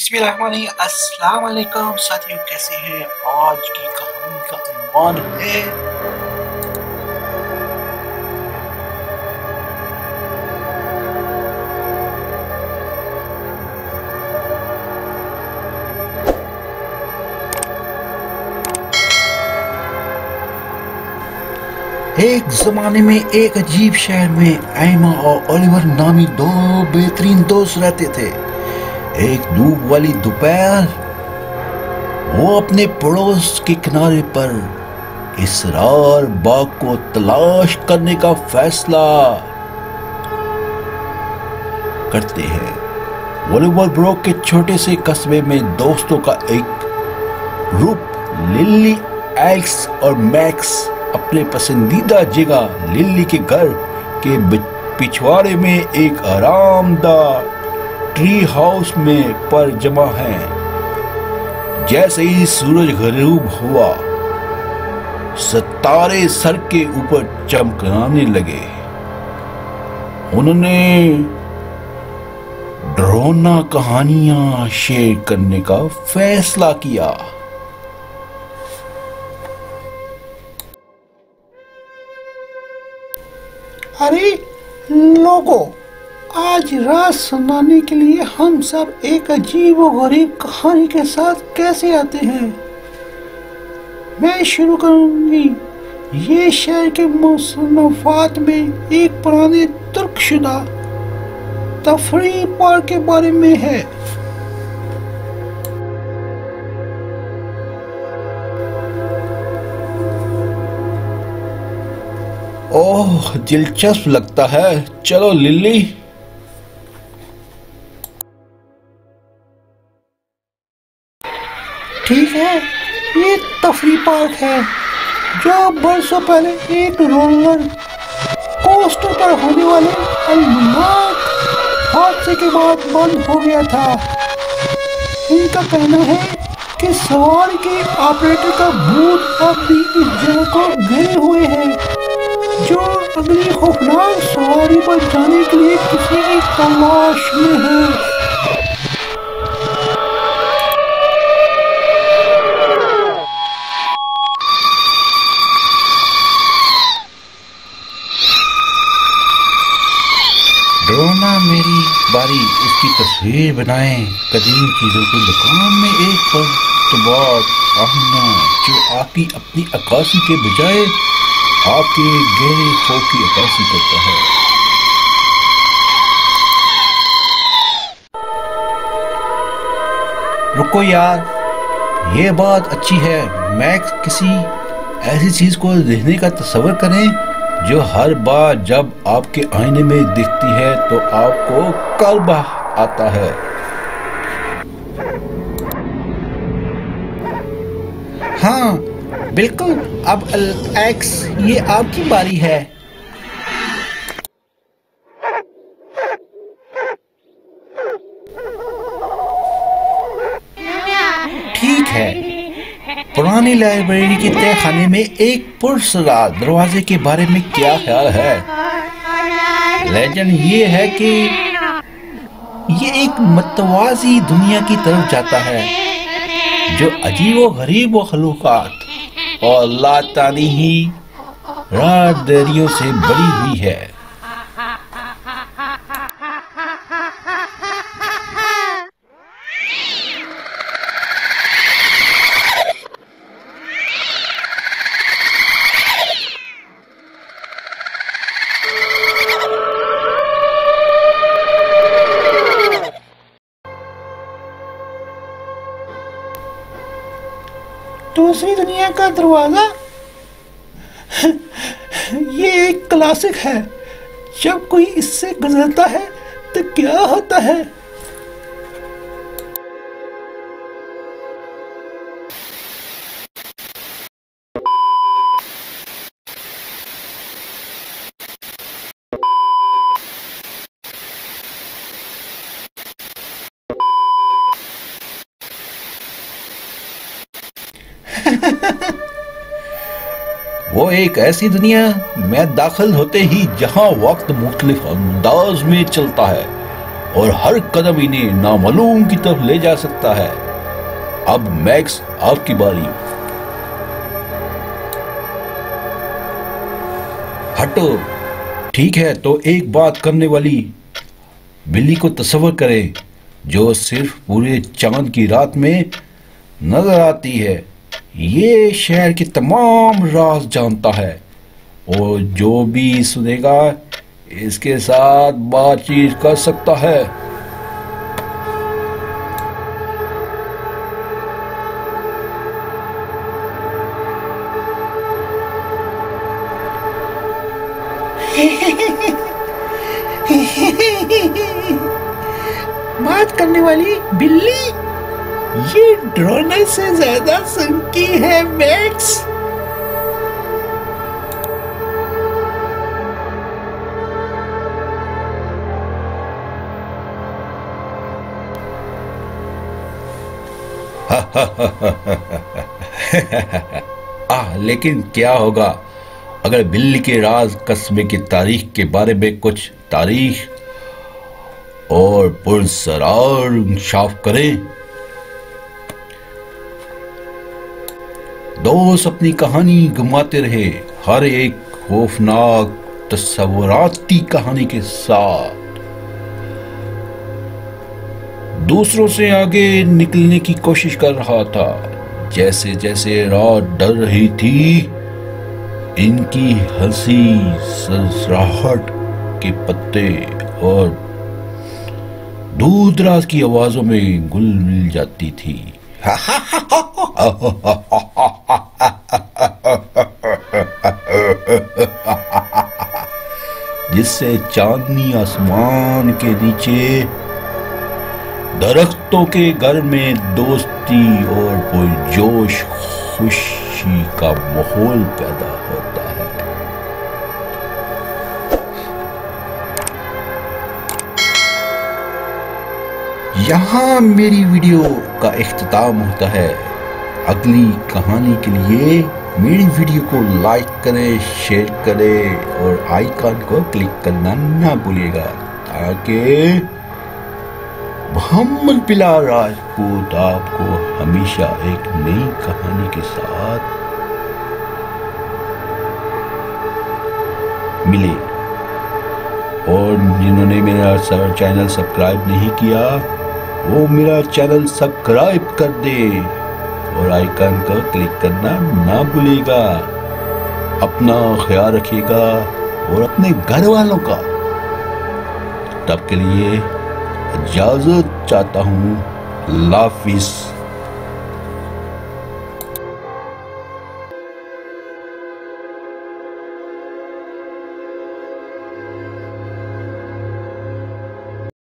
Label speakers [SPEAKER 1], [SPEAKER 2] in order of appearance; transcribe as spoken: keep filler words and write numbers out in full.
[SPEAKER 1] बिस्मिल्लाहिर्रहमानिर्रहीम। अस्सलाम वालेकुम साथियों, कैसे हैं? आज की कहानी का उन्वान है एक जमाने में एक अजीब शहर में एमा और ओलिवर नामी दो बेहतरीन दोस्त रहते थे। एक धूप वाली दोपहर वो अपने पड़ोस के किनारे पर इसरार बाग को तलाश करने का फैसला करते हैं। ओलिवर ब्रोक के छोटे से कस्बे में दोस्तों का एक ग्रुप लिली, एल्स और मैक्स अपने पसंदीदा जगह लिली के घर के पिछवाड़े में एक आरामदायक ट्री हाउस में पर जमा है। जैसे ही सूरज गरूब हुआ, सितारे सर के ऊपर चमकने लगे। उन्होंने डरावनी कहानियां शेयर करने का फैसला किया।
[SPEAKER 2] अरे लोगों, आज रात सुनाने के लिए हम सब एक अजीब व गरीब कहानी के साथ कैसे आते हैं। मैं शुरू करूंगी। ये शहर के मुसन्नफ़ात में एक पुराने तुर्कशुदा तफरीह पार्क के बारे में है।
[SPEAKER 1] ओह, दिलचस्प लगता है। चलो लिली।
[SPEAKER 2] ठीक है, ये तफरीह पार्क है जो बरसों पहले एक रोलर कोस्टर पर होने वाले अलमनाक हादसे के बाद बंद हो गया था। इनका कहना है कि सवारी के ऑपरेटर का भूत अब भी इस जगह को घेरे हुए है, जो अगली खौफनाक सवारी पर जाने के लिए किसी की तलाश में है।
[SPEAKER 1] डरोना मेरी बारी, इसकी तस्वीर बनाएं। कदीम चीजों की दुकान में एक पर्तबार आहना जो आपकी अपनी अक्कासी के बजाय आपके गहरे खौफ की अक्कासी करता है। रुको यार, ये बात अच्छी है। मैक्स, किसी ऐसी चीज को देखने का तस्वर करें जो हर बार जब आपके आईने में दिखती है तो आपको कल्ब आता है।
[SPEAKER 2] हाँ बिल्कुल। अब एक्स, ये आपकी बारी है।
[SPEAKER 1] ठीक है। पुरानी लाइब्रेरी के तहखाने में एक पुरसरार दरवाजे के बारे में क्या ख्याल है? लेजेंड ये है कि ये एक मतवाजी दुनिया की तरफ जाता है जो अजीब व गरीब मखलूक़ात और लातानी राहदरियों से बड़ी हुई है।
[SPEAKER 2] दूसरी दुनिया का दरवाजा ये एक क्लासिक है। जब कोई इससे गुजरता है तो क्या होता है।
[SPEAKER 1] वो एक ऐसी दुनिया में दाखिल होते ही जहां वक्त मुख्तलिफ अंदाज में चलता है। और हर कदम इन्हें नामालूम की तरफ ले जा सकता है। अब मैक्स, आपकी बारी। हटो। ठीक है, तो एक बात करने वाली बिल्ली को तस्वर करें जो सिर्फ पूरे चांद की रात में नजर आती है। ये शहर के तमाम राज जानता है और जो भी सुनेगा इसके साथ बातचीत कर सकता है।
[SPEAKER 2] बात करने वाली बिल्ली, ये डरोने से ज्यादा सनकी है मैक्स।
[SPEAKER 1] आ, लेकिन क्या होगा अगर बिल्ली के राज कस्बे की तारीख के बारे में कुछ तारीख और पुरसरार इंकशाफ करें। दोस्त अपनी कहानी घुमाते रहे, हर एक खौफनाक तस्वुराती कहानी के साथ दूसरों से आगे निकलने की कोशिश कर रहा था। जैसे जैसे रात डर रही थी, इनकी हंसी सरसराहट के पत्ते और दूर दराज की आवाजों में घुल मिल जाती थी। जिससे चांदनी आसमान के नीचे दरख्तों के घर में दोस्ती और पुरजोश खुशी का माहौल पैदा होता है। यहाँ मेरी वीडियो का इख्तिताम होता है। अगली कहानी के लिए मेरी वीडियो को लाइक करें, शेयर करें और आइकन को क्लिक करना ना भूलिएगा ताकि मोहम्मद बिलाल राजपूत आपको हमेशा एक नई कहानी के साथ मिले। और जिन्होंने मेरा चैनल सब्सक्राइब नहीं किया वो मेरा चैनल सब्सक्राइब कर दे और आइकन को क्लिक करना ना भूलिएगा। अपना ख्याल रखिएगा और अपने घर वालों का। तब के लिए इजाजत चाहता हूँ। अल्लाह हाफिज़।